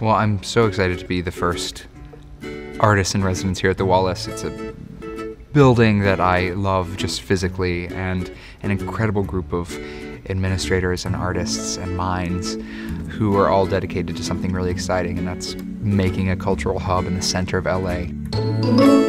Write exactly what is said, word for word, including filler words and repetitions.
Well, I'm so excited to be the first artist in residence here at the Wallis. It's a building that I love just physically, and an incredible group of administrators and artists and minds who are all dedicated to something really exciting, and that's making a cultural hub in the center of L A.